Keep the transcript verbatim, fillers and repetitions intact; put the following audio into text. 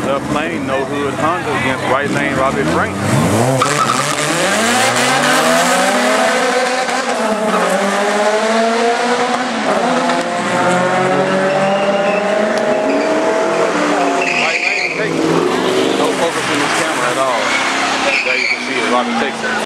Left lane, no hood Honda against right lane Robbie Frank. Right lane, take no focus in this camera at all. There you can see it, Robbie takes it.